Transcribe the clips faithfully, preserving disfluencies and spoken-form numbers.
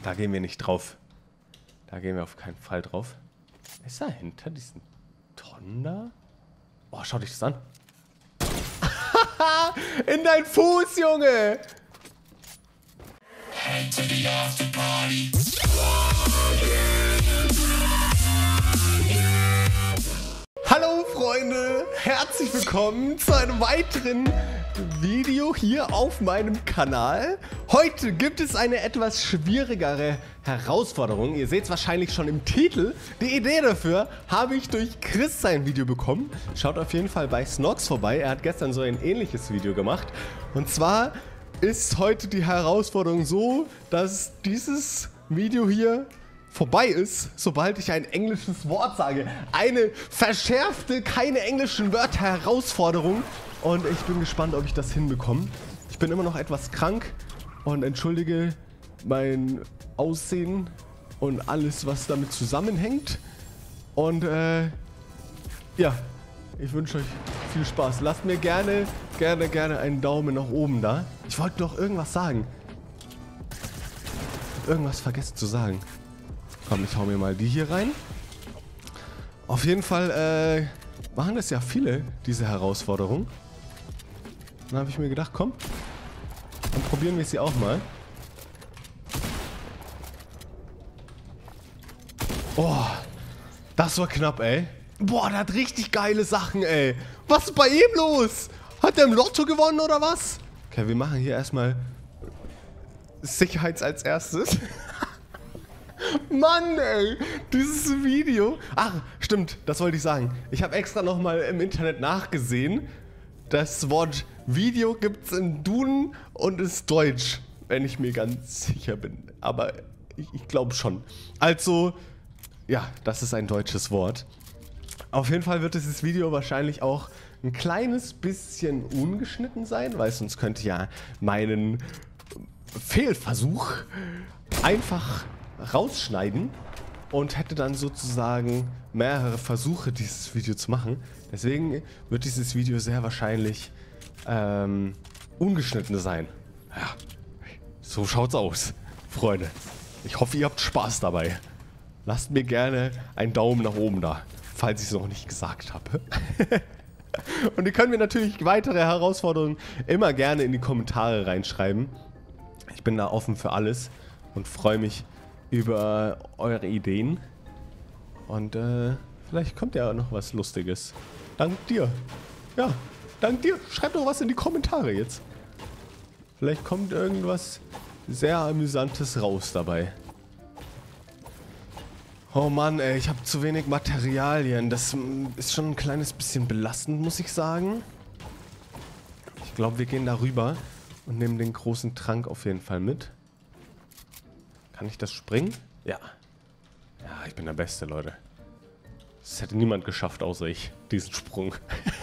da gehen wir nicht drauf. Da gehen wir auf keinen Fall drauf. Ist da hinter diesen Tonnen da? Oh, schau dich das an. In dein Fuß, Junge! Hallo Freunde, herzlich willkommen zu einem weiteren Video hier auf meinem Kanal. Heute gibt es eine etwas schwierigere Herausforderung. Ihr seht es wahrscheinlich schon im Titel. Die Idee dafür habe ich durch Chris sein Video bekommen. Schaut auf jeden Fall bei Snox vorbei. Er hat gestern so ein ähnliches Video gemacht. Und zwar ist heute die Herausforderung so, dass dieses Video hier vorbei ist, sobald ich ein englisches Wort sage. Eine verschärfte, keine englischen Wörter Herausforderung. Und ich bin gespannt, ob ich das hinbekomme. Ich bin immer noch etwas krank und entschuldige mein Aussehen und alles, was damit zusammenhängt. Und äh, ja, ich wünsche euch viel Spaß. Lasst mir gerne, gerne, gerne einen Daumen nach oben da. Ich wollte noch irgendwas sagen. Irgendwas vergessen zu sagen. Komm, ich hau mir mal die hier rein. Auf jeden Fall äh, machen das ja viele, diese Herausforderung. Dann habe ich mir gedacht, komm, dann probieren wir sie auch mal. Oh, das war knapp, ey. Boah, der hat richtig geile Sachen, ey. Was ist bei ihm los? Hat der im Lotto gewonnen oder was? Okay, wir machen hier erstmal Sicherheits als erstes. Mann, ey, dieses Video. Ach, stimmt, das wollte ich sagen. Ich habe extra nochmal im Internet nachgesehen. Das Wort Video gibt es in Duden und ist deutsch, wenn ich mir ganz sicher bin. Aber ich, ich glaube schon. Also, ja, das ist ein deutsches Wort. Auf jeden Fall wird dieses Video wahrscheinlich auch ein kleines bisschen ungeschnitten sein, weil sonst könnte ja meinen Fehlversuch einfach rausschneiden und hätte dann sozusagen mehrere Versuche, dieses Video zu machen. Deswegen wird dieses Video sehr wahrscheinlich ähm, ungeschnitten sein. Ja, so schaut's aus, Freunde. Ich hoffe, ihr habt Spaß dabei. Lasst mir gerne einen Daumen nach oben da, falls ich es noch nicht gesagt habe. Und ihr könnt mir natürlich weitere Herausforderungen immer gerne in die Kommentare reinschreiben. Ich bin da offen für alles und freue mich über eure Ideen. Und äh, vielleicht kommt ja noch was Lustiges. Dank dir. Ja, dank dir. Schreibt doch was in die Kommentare jetzt. Vielleicht kommt irgendwas sehr Amüsantes raus dabei. Oh Mann, ey, ich habe zu wenig Materialien. Das ist schon ein kleines bisschen belastend, muss ich sagen. Ich glaube, wir gehen da rüber und nehmen den großen Trank auf jeden Fall mit. Kann ich das springen? Ja. Ja, ich bin der Beste, Leute. Das hätte niemand geschafft, außer ich, diesen Sprung.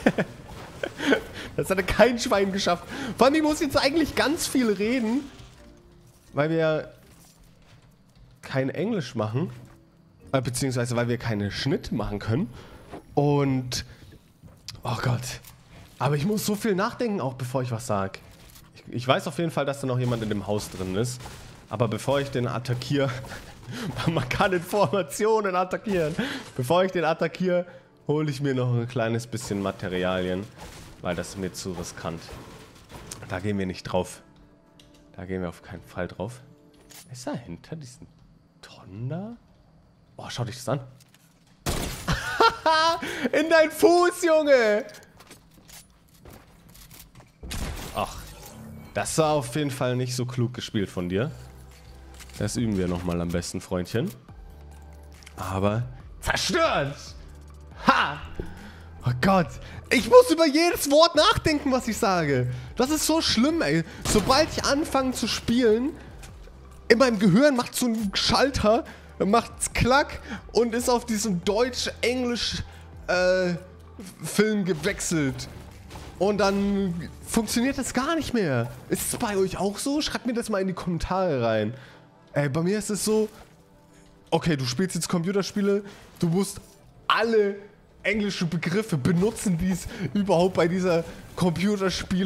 Das hätte kein Schwein geschafft. Vor allem, ich muss jetzt eigentlich ganz viel reden, weil wir kein Englisch machen. Äh, beziehungsweise, weil wir keine Schnitte machen können. Und, oh Gott. Aber ich muss so viel nachdenken, auch bevor ich was sage. Ich, ich weiß auf jeden Fall, dass da noch jemand in dem Haus drin ist. Aber bevor ich den attackiere, man kann Informationen attackieren. Bevor ich den attackiere, hole ich mir noch ein kleines bisschen Materialien, weil das ist mir zu riskant. Da gehen wir nicht drauf. Da gehen wir auf keinen Fall drauf. Ist da hinter diesen Tonnen da? Oh, schau dich das an. In dein Fuß, Junge! Ach, das war auf jeden Fall nicht so klug gespielt von dir. Das üben wir nochmal am besten, Freundchen. Aber zerstört! Ha! Oh Gott! Ich muss über jedes Wort nachdenken, was ich sage. Das ist so schlimm, ey. Sobald ich anfange zu spielen, in meinem Gehirn macht so ein Schalter, macht's klack und ist auf diesen Deutsch-Englisch-Film äh, gewechselt. Und dann funktioniert das gar nicht mehr. Ist es bei euch auch so? Schreibt mir das mal in die Kommentare rein. Ey, bei mir ist es so, okay, du spielst jetzt Computerspiele, du musst alle englischen Begriffe benutzen, die es überhaupt bei dieser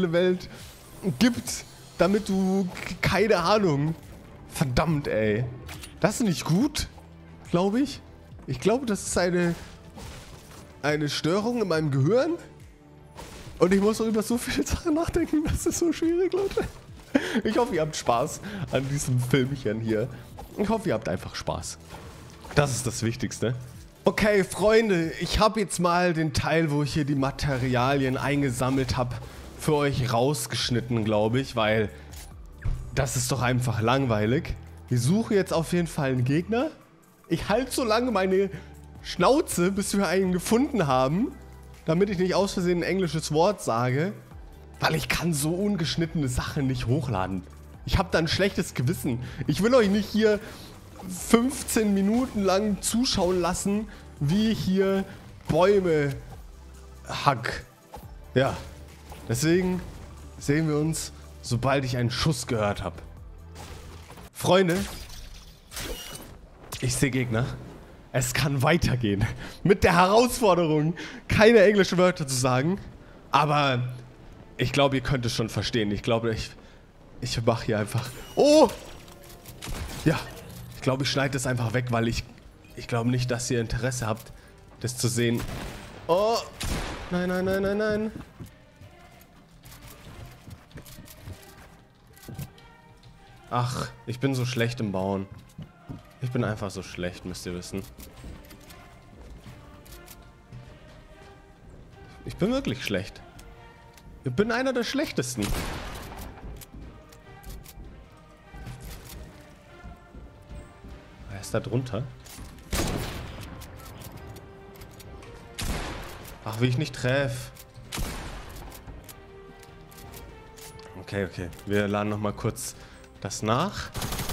Computerspielewelt gibt, damit du, keine Ahnung, verdammt, ey. Das ist nicht gut, glaube ich. Ich glaube, das ist eine, eine Störung in meinem Gehirn. Und ich muss auch über so viele Sachen nachdenken. Das ist so schwierig, Leute. Ich hoffe, ihr habt Spaß an diesem Filmchen hier. Ich hoffe, ihr habt einfach Spaß. Das ist das Wichtigste. Okay, Freunde, ich habe jetzt mal den Teil, wo ich hier die Materialien eingesammelt habe, für euch rausgeschnitten, glaube ich, weil das ist doch einfach langweilig. Ich suche jetzt auf jeden Fall einen Gegner. Ich halte so lange meine Schnauze, bis wir einen gefunden haben, damit ich nicht aus Versehen ein englisches Wort sage, weil ich kann so ungeschnittene Sachen nicht hochladen. Ich habe da ein schlechtes Gewissen. Ich will euch nicht hier fünfzehn Minuten lang zuschauen lassen, wie ich hier Bäume hack. Ja, deswegen sehen wir uns, sobald ich einen Schuss gehört habe. Freunde, ich sehe Gegner. Es kann weitergehen. Mit der Herausforderung, keine englischen Wörter zu sagen. Aber ich glaube, ihr könnt es schon verstehen. Ich glaube, ich, ich mache hier einfach... Oh! Ja, ich glaube, ich schneide das einfach weg, weil ich... Ich glaube nicht, dass ihr Interesse habt, das zu sehen. Oh! Nein, nein, nein, nein, nein. Ach, ich bin so schlecht im Bauen. Ich bin einfach so schlecht, müsst ihr wissen. Ich bin wirklich schlecht. Ich bin einer der schlechtesten. Wer ist da drunter? Ach, wie ich nicht treffe. Okay, okay. Wir laden noch mal kurz das nach.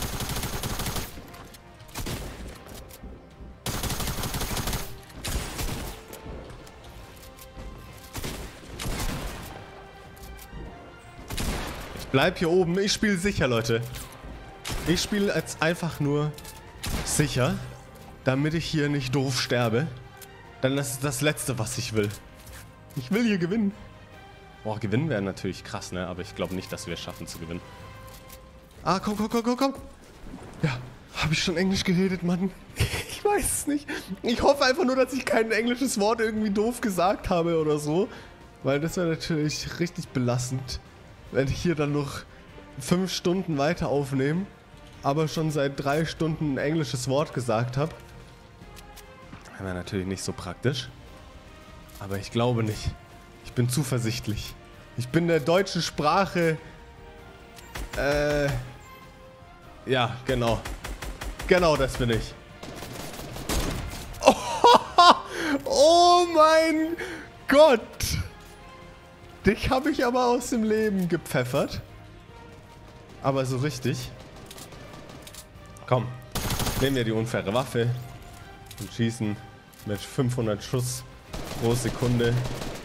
Ich bleib hier oben. Ich spiele sicher, Leute. Ich spiele jetzt einfach nur sicher, damit ich hier nicht doof sterbe. Dann das ist das Letzte, was ich will. Ich will hier gewinnen. Boah, gewinnen wäre natürlich krass, ne? Aber ich glaube nicht, dass wir es schaffen zu gewinnen. Ah, komm, komm, komm, komm, komm. Ja, habe ich schon Englisch geredet, Mann? Ich weiß es nicht. Ich hoffe einfach nur, dass ich kein englisches Wort irgendwie doof gesagt habe oder so. Weil das wäre natürlich richtig belastend, wenn ich hier dann noch fünf Stunden weiter aufnehme, aber schon seit drei Stunden ein englisches Wort gesagt habe. Wäre natürlich nicht so praktisch. Aber ich glaube nicht. Ich bin zuversichtlich. Ich bin der deutschen Sprache... Äh... Ja, genau. Genau, das bin ich. Oh, oh mein Gott! Dich habe ich aber aus dem Leben gepfeffert. Aber so richtig. Komm, nehmen wir die unfaire Waffe und schießen mit fünfhundert Schuss pro Sekunde.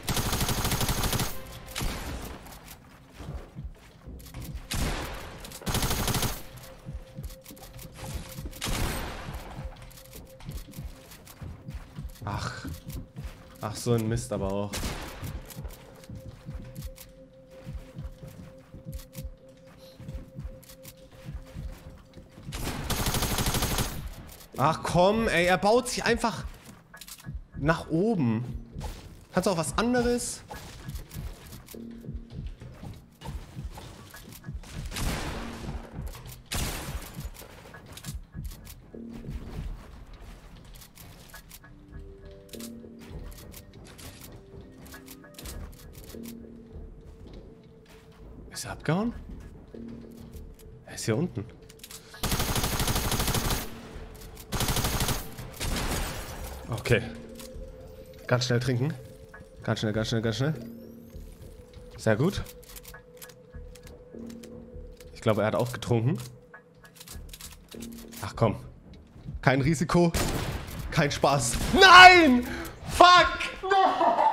Ach, ach so ein Mist aber auch. Ach komm, ey, er baut sich einfach nach oben. Kannst du auch was anderes? Ist er abgehauen? Er ist hier unten. Okay. Ganz schnell trinken. Ganz schnell, ganz schnell, ganz schnell. Sehr gut. Ich glaube, er hat auch getrunken. Ach komm. Kein Risiko. Kein Spaß. Nein! Fuck! No!